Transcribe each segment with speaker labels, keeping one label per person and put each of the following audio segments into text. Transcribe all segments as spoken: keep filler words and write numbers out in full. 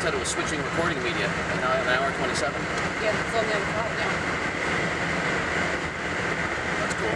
Speaker 1: said it was switching recording media, and now I have an hour twenty-seven.
Speaker 2: Yeah, it's only on the clock now.
Speaker 1: That's cool.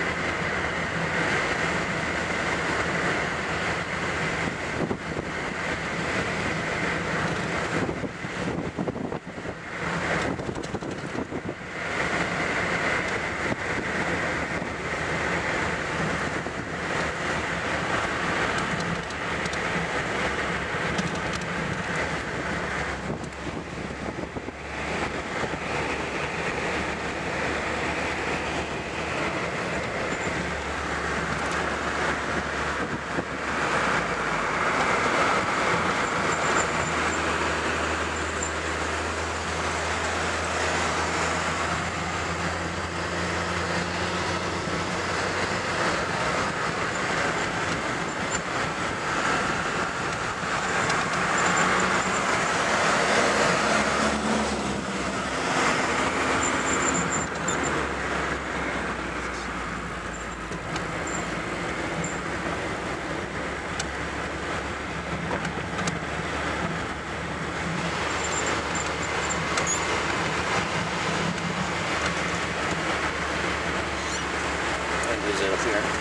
Speaker 1: Up here.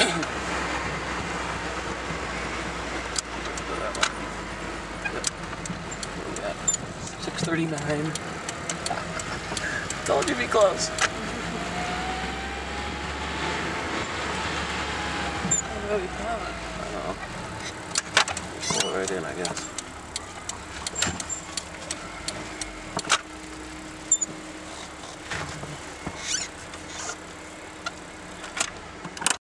Speaker 1: six thirty-nine. Told you to be close.
Speaker 2: I don't know.
Speaker 1: I know. Pull it right in, I guess.